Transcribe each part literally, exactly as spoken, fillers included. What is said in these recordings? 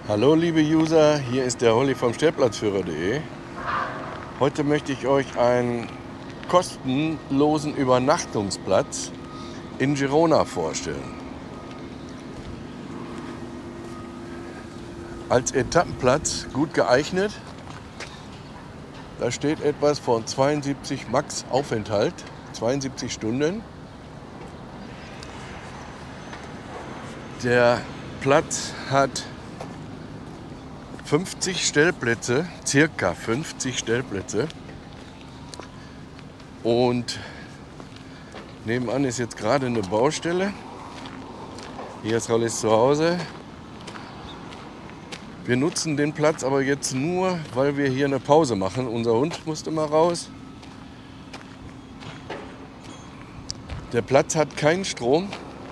Hallo liebe User, hier ist der Holly vom Stellplatzführer punkt de. Heute möchte ich euch einen kostenlosen Übernachtungsplatz in Girona vorstellen. Als Etappenplatz gut geeignet. Da steht etwas von zweiundsiebzig Max Aufenthalt, zweiundsiebzig Stunden. Der Platz hat fünfzig Stellplätze, circa fünfzig Stellplätze. Und nebenan ist jetzt gerade eine Baustelle. Hier ist Rollis zu Hause. Wir nutzen den Platz aber jetzt nur, weil wir hier eine Pause machen. Unser Hund musste mal raus. Der Platz hat keinen Strom,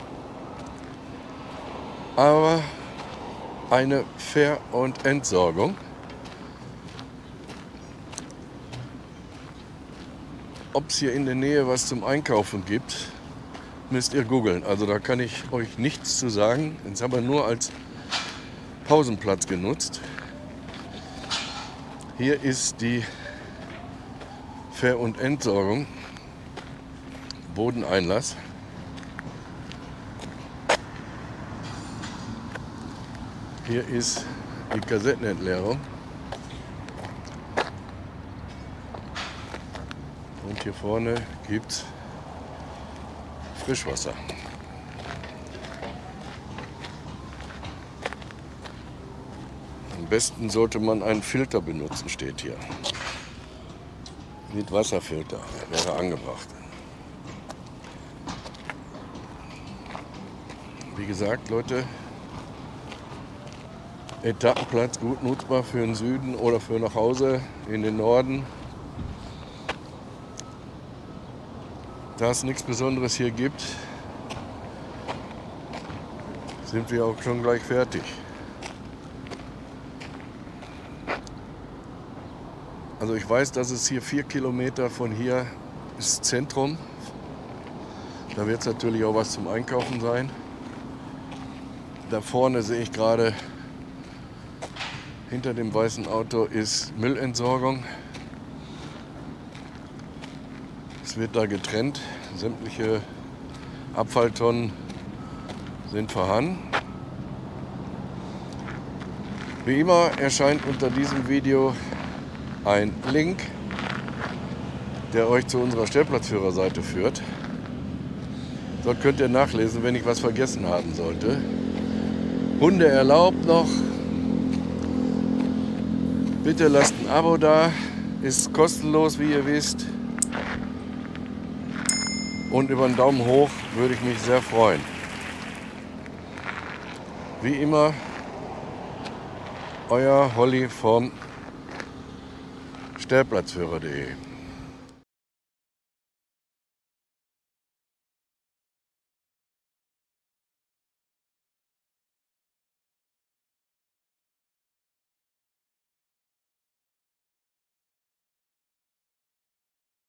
aber eine Ver- und Entsorgung. Ob es hier in der Nähe was zum Einkaufen gibt, müsst ihr googeln. Also da kann ich euch nichts zu sagen. Jetzt haben wir nur als Pausenplatz genutzt. Hier ist die Ver- und Entsorgung. Bodeneinlass. Hier ist die Kassettenentleerung. Und hier vorne gibt es Frischwasser. Am besten sollte man einen Filter benutzen, steht hier. Mit Wasserfilter wäre angebracht. Wie gesagt, Leute, Etappenplatz gut nutzbar für den Süden oder für nach Hause in den Norden. Da es nichts Besonderes hier gibt, sind wir auch schon gleich fertig. Also ich weiß, dass es hier vier Kilometer von hier ist Zentrum. Da wird es natürlich auch was zum Einkaufen sein. Da vorne sehe ich gerade, hinter dem weißen Auto ist Müllentsorgung. Es wird da getrennt. Sämtliche Abfalltonnen sind vorhanden. Wie immer erscheint unter diesem Video ein Link, der euch zu unserer Stellplatzführerseite führt. Dort könnt ihr nachlesen, wenn ich was vergessen haben sollte. Hunde erlaubt noch. Bitte lasst ein Abo da. Ist kostenlos, wie ihr wisst. Und über einen Daumen hoch würde ich mich sehr freuen. Wie immer, euer Holly vom Stellplatzführer punkt de.